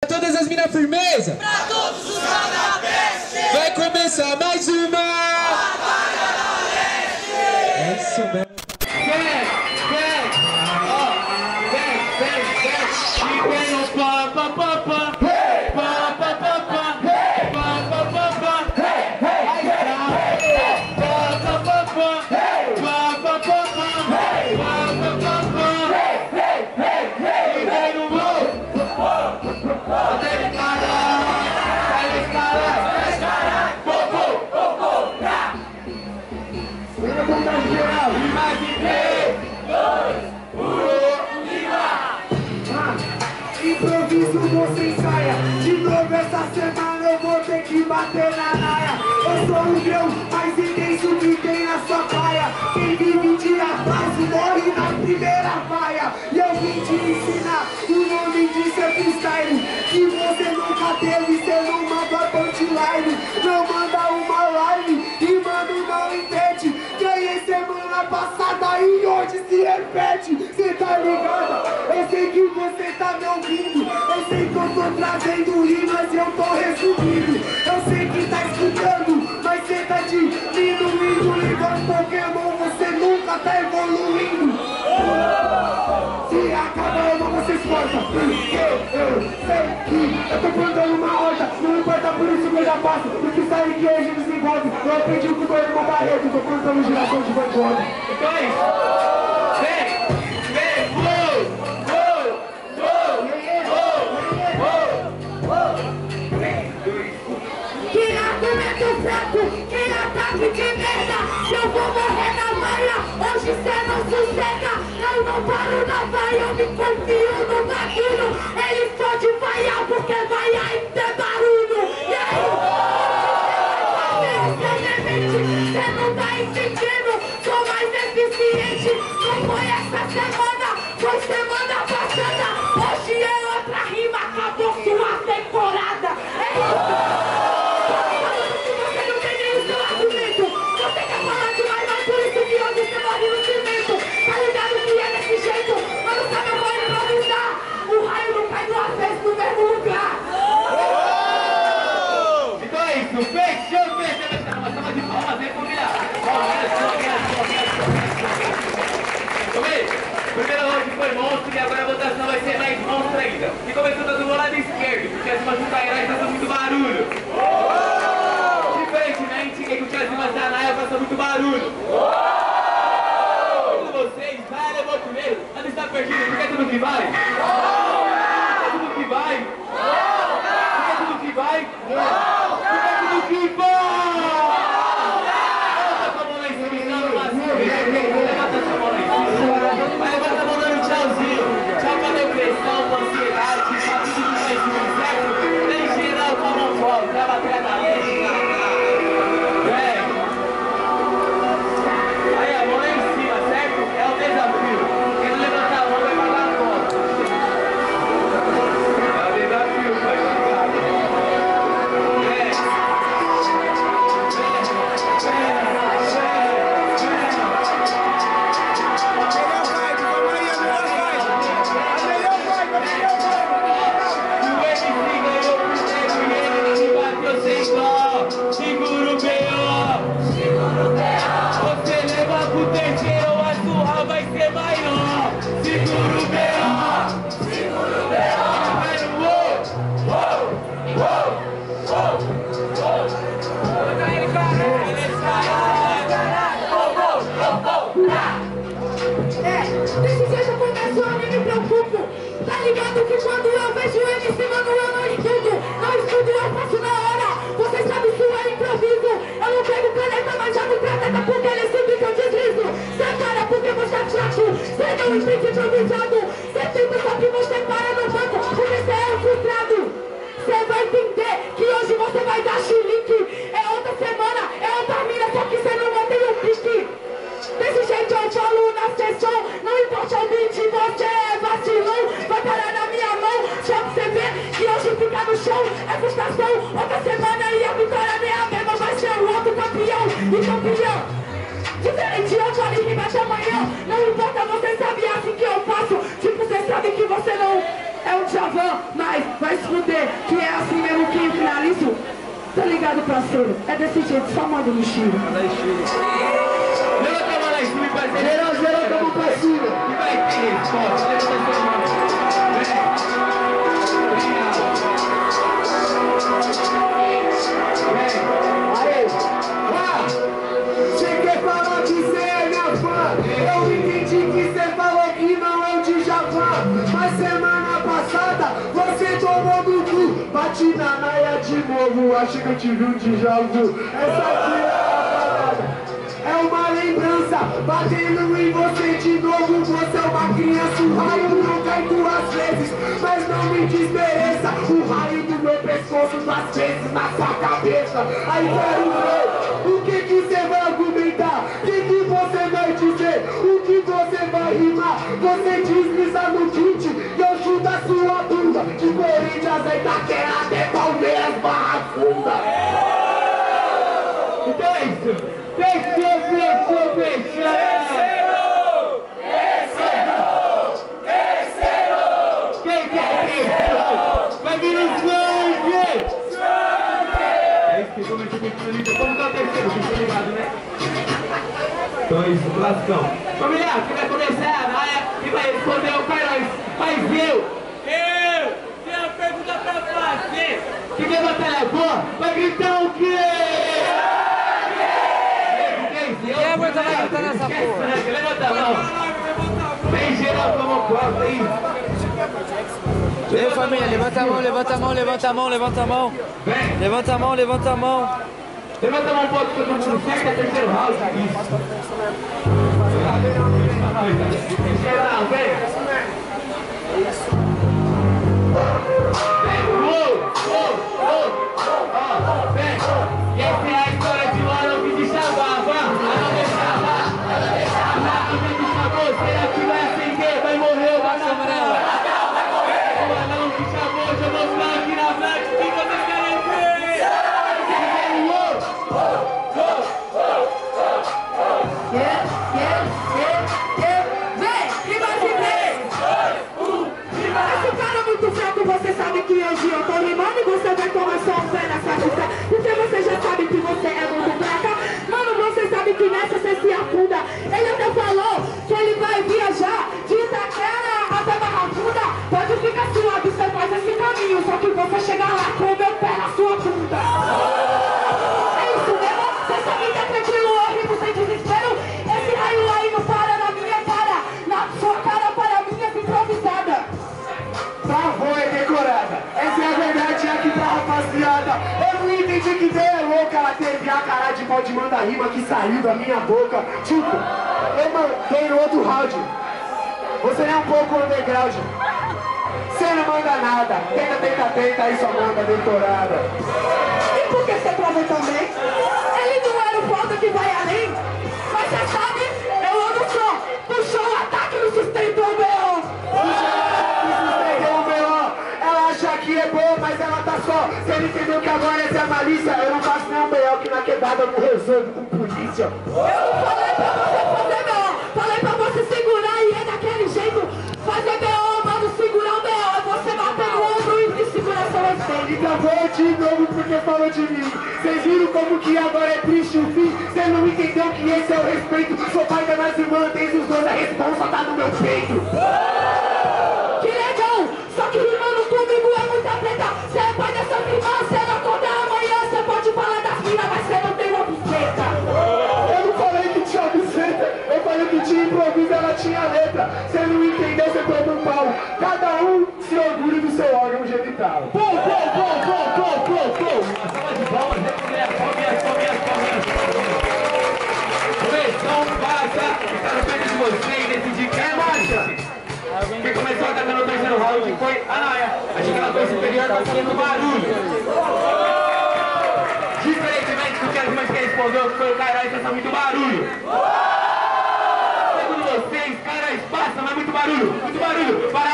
Todas as minas firmeza. Pra todos os canabestes. Vai começar mais uma Batalha da Leste. É isso mesmo. E vem o pá, pá, pá, pá. Pá, pá, pá, pá. Pá, pá, pá, pá. Aí tá. Pá, pá, pá, pá. Pá, pá, pá, pá. Pá, pá, pá, pá. E vem o Sai desse caralho. Popô, pra. Vira vontade geral. E mais de 3, 2, 1, improviso, você ensaia. De novo essa semana eu vou ter que bater na naia. Eu sou o grão mais intenso que tem na sua praia. Quem vive de atraso morre na primeira vaia. E eu vim te ensinar, o nome disso é freestyle. Que você nunca teve, cê não manda punchline. Não manda uma line e mano não entende. Ganhei semana passada e hoje se repete. Cê tá ligado? Eu sei que você tá me ouvindo. Eu sei que eu tô trazendo rimas e eu tô resumindo. Eu sei que tá escutando, mas cê tá diminuindo. Igual Pokémon, você nunca tá evoluindo. Se acabar uma você escorta. Porque eu sei que eu tô plantando uma horta. Não importa, por isso que eu já faço. Porque sabe que hoje desenvolve. Eu aprendi com o meu irmão Barreto. Tô plantando geração de Van Gogh. Então é isso. Vem, Quem argumento fraco, quem ataque de merda. Eu vou morrer na vaia, hoje cê não sossega. Eu não paro na vaia, eu me confio no bagulho. Eles podem vaiar porque vaiar e ter barulho. E aí? Cê não tá entendendo, sou mais eficiente. Não foi essa semana, foi semana passada. Hoje é outra rima, acabou sua temporada. É isso. Primeiro round foi monstro e agora a votação vai ser mais monstro ainda. E começando do lado esquerdo, porque as rimas do Tairai fazem muito barulho. Diferentemente, quem curtiu as rimas da Naya faz muito barulho. Todos vocês, vai, levou primeiro, ela está perdido, porque é tudo que vai. É tudo que vai. É tudo que vai. É tudo que vai. Levanta a mão lá em cima, não, levanta a mão lá em cima. Vai levantar a mão dando tchauzinho. Tchau pra depressão, pra ansiedade, pra tudo que vai ser certo. Tem geral com a mão fora, pra bater na lente. Aí a mão lá em cima, certo? É o desafio. Quem não levantar a mão vai pagar a conta. É o desafio, pai. Segura o B.O. Você leva pro terceiro, a surra vai ser maior. Segura o B.O. Segura o B.O. Vai no Desse jeito eu começo, eu nem me preocupo. Tá ligado que quando eu vejo ele em mano, eu não estudo. Não estudo, eu faço na hora. Você sabe que eu é improviso. Eu não pego caneta, mas já me caneta porque ele sabe que eu deslizo. Separa porque você é chato. Você não entende improvisado. Você tenta só que você para no banco porque você é um frustrado. Você vai entender que hoje você vai dar chilique. É outra semana, é outra mina, só que você não mantém o pique. Desse jeito eu falo na sessão. Não importa o beat, você é vacilão. Vai parar na minha mão, só pra você ver que hoje fica no chão é frustração. Outra semana e a vitória nem a mesma. Vai ser o outro campeão e campeão. Diferente eu falo rima de amanhã. Não importa, você sabe assim que eu faço. Tipo, você sabe que você não é um diabo. Djavan, mas vai se fuder, que é assim mesmo que eu finalizo. Tá ligado, parceiro? É desse jeito, só manda no estilo. Levanta a mão lá em cima, parceiro. Geral, geral, tamo pra cima. E vai ter, forte, levanta a mão. Aê! Você quer falar que cê é minha fã? Eu entendi que cê falou que não é o Djavan. Mas semana passada você tomou no cu. Bati na naia de novo, acho que eu tive um déjà vu. Essa aqui é a parada, é uma lembrança. Batendo em você de novo, você é uma criança. O raio não cai 2 vezes, mas não me desmereça. O raio do meu pescoço 2 vezes na sua cabeça. Aí quero ver o que você vai argumentar, o que você vai dizer, o que você vai rimar. Você desliza no beat e eu chuto a sua bunda. De Corinthians, Itaquera até Palmeiras, Barra Funda. Então é isso. Fechou. Quem quer terceiro? Vai vir o sangue! É isso que como eu tinha dito, vamos dar o terceiro, vocês estão ligados, né? Então é isso, classicão. Família, quem vai começar a Naia e vai responder o Carlos. Mas eu! Tem uma pergunta pra fazer! Quem quer batalha boa, vai gritar o quê? Quem aguenta vai gritar nessa porra? Levanta a mão! Vem geral como quarto aí! Ei, família, levanta a mão. Levanta a mão. Levanta a mão um pouco, todo mundo certo, é terceiro round. Isso. Geral, vem! Vem! E essa é a história de um anão que te chamava. Anão me chamava. Anão me chamou, será que vai acender? Vai morrer, vai morrer. O anão que chamou, jogou sangue na frente, o que vocês querem ver? Vem, que mais de 3, 2, 1, esse cara é muito fraco, você sabe que hoje eu tô rimando e você vai tomar só um pé na sua pista. Porque você já sabe que você é muito fraca. Mano, você sabe que nessa você se afunda. Ele até falou que ele vai viajar de Itaquera até Barra Funda. Pode ficar suave, você faz esse caminho, só que você chegar lá com o meu pé na sua bunda. É isso mesmo? Você sabe que é tranquilo, horrível, sem desespero. Esse raio aí não para na minha cara, na sua cara para minhas improvisada. Travou, é decorada. Essa é a verdade aqui pra rapaziada. Eu não entendi que ideia louca. Ela teve a cara de pau de manda-rima que saiu da minha boca. Tipo, eu mandei no outro round. Você é um pouco underground. Você não manda nada. Tenta, aí só manda decorada. E por que você travou também? Ele não era o foda que vai além. Mas você sabe, eu ando só. Puxou o ataque no sustento o B.O. Ela acha que é boa, mas ela tá só. Você não entendeu que agora essa é a malícia. Eu não faço nenhum B.O. que na quebrada eu não resolvo com polícia. Eu não falei pra você fazer B.O. Falei pra você segurar e é daquele jeito. Fazer B.O., mano, segurar o B.O. É você bater no ombro e segurar seu respeito. Ele gravou de novo porque falou de mim. Vocês viram como que agora é triste o fim? Você não entendeu que esse é o respeito. Sou pai das minhas irmãs, desde os dois, a responsa tá no meu peito. Que legal, só que rimando comigo é muita treta. Você é pai dessa irmã, você não acorda amanhã. Você pode falar das minas, mas você não tem uma buceta. Eu não falei que tinha buceta, eu falei que tinha improviso, ela tinha letra. Você não entendeu, você toma um pau. Cada um se orgulha do seu órgão genital. Uma salva de palmas, né? Começou, passa, está no peito de vocês, decidir quem é marcha. Quem começou atacando o terceiro round foi a Naia. Achei que ela foi superior, tá fazendo barulho. Diferentemente do que as irmãs que respondeu, que foi o Caralho, fez muito barulho. Segundo vocês, Caralho passa, mas muito barulho. Para